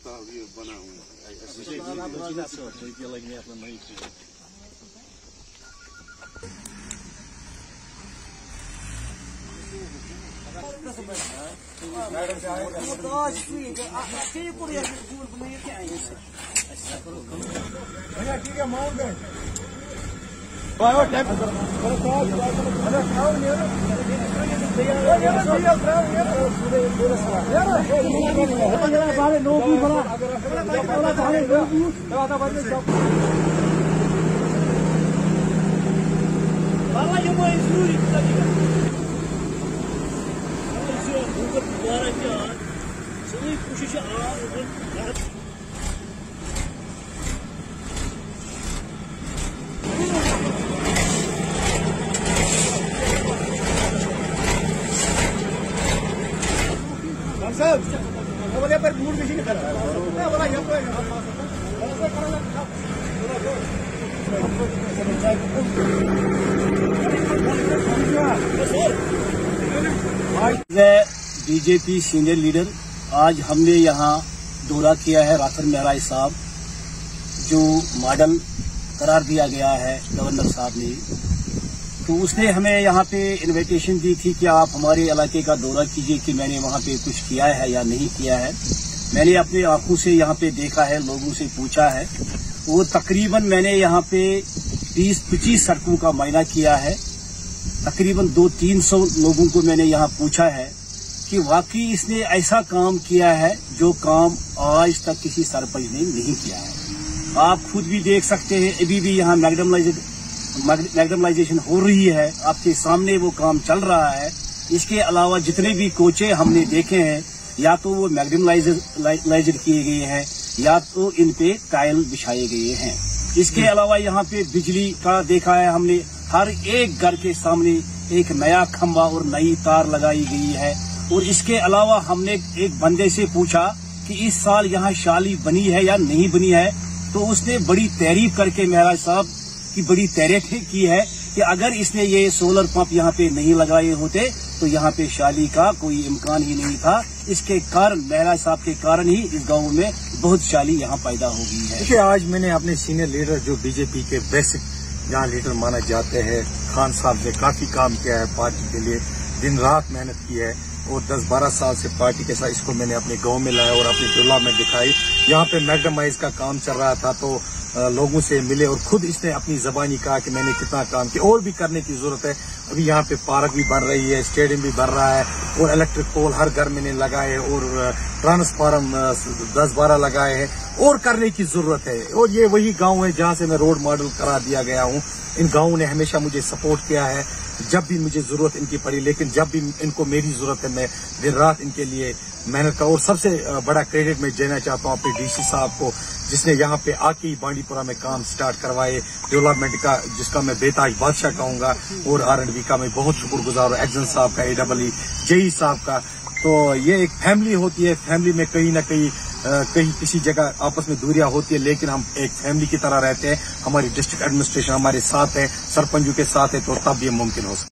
ये बना हुआ भैया ठीक है माउंट है साहब बोले पर मूड किसी की तरह बोला बीजेपी सीनियर लीडर आज हमने यहाँ दौरा किया है राथर महराज साहब जो मॉडल करार दिया गया है गवर्नर साहब ने, तो उसने हमें यहाँ पे इनविटेशन दी थी कि आप हमारे इलाके का दौरा कीजिए कि मैंने वहाँ पे कुछ किया है या नहीं किया है। मैंने अपनी आंखों से यहाँ पे देखा है, लोगों से पूछा है, वो तकरीबन मैंने यहाँ पे 20-25 सड़कों का मायना किया है। तकरीबन 200-300 लोगों को मैंने यहाँ पूछा है कि वाकई इसने ऐसा काम किया है जो काम आज तक किसी सरपंच ने नहीं किया है। आप खुद भी देख सकते हैं, अभी भी यहाँ मैग्डमलाइजेशन हो रही है, आपके सामने वो काम चल रहा है। इसके अलावा जितने भी कोचे हमने देखे हैं या तो वो मैग्डमलाइज किए गए हैं या तो इन पे टाइल बिछाए गए हैं। इसके अलावा यहाँ पे बिजली का देखा है हमने, हर एक घर के सामने एक नया खंभा और नई तार लगाई गई है। और इसके अलावा हमने एक बंदे से पूछा कि इस साल यहाँ शाली बनी है या नहीं बनी है, तो उसने बड़ी तारीफ करके महराज साहब की बड़ी तारीफ की है कि अगर इसने ये सोलर पंप यहाँ पे नहीं लगाए होते तो यहाँ पे शाली का कोई इम्कान ही नहीं था। इसके कारण महराज साहब के कारण ही इस गांव में बहुत शाली यहाँ पैदा हो गई है। देखिए, आज मैंने अपने सीनियर लीडर जो बीजेपी के बेसिक जहाँ लीडर माना जाते हैं, खान साहब ने काफी काम किया है पार्टी के लिए, दिन रात मेहनत की है और 10-12 साल से पार्टी के साथ इसको मैंने अपने गांव में लाया और अपनी टोला में दिखाई। यहाँ पे मैग्डमाइज का काम चल रहा था तो लोगों से मिले और खुद इसने अपनी जबानी कहा कि मैंने कितना काम किया और भी करने की जरूरत है। अभी यहाँ पे पार्क भी बन रही है, स्टेडियम भी बन रहा है और इलेक्ट्रिक पोल हर घर मैंने लगाए और ट्रांसफार्म 10-12 लगाए हैं और करने की जरूरत है। और ये वही गांव है जहाँ से मैं रोड मॉडल करा दिया गया हूँ। इन गांवों ने हमेशा मुझे सपोर्ट किया है जब भी मुझे जरूरत इनकी पड़ी, लेकिन जब भी इनको मेरी जरूरत है मैं दिन रात इनके लिए मेहनत का। और सबसे बड़ा क्रेडिट मैं देना चाहता हूँ अपने डीसी साहब को, जिसने यहाँ पे आके ही बांडीपुरा में काम स्टार्ट करवाए डेवलपमेंट का, जिसका मैं बेताज बादशाह कहूंगा। और R&B का मैं बहुत शुक्रगुजार हूँ, एक्जन साहब का, AEE जेई साहब का। तो ये एक फैमिली होती है, फैमिली में कहीं ना कहीं किसी जगह आपस में दूरियां होती है, लेकिन हम एक फैमिली की तरह रहते हैं। हमारी डिस्ट्रिक्ट एडमिनिस्ट्रेशन हमारे साथ है, सरपंचों के साथ है, तो तब ये मुमकिन हो सकता है।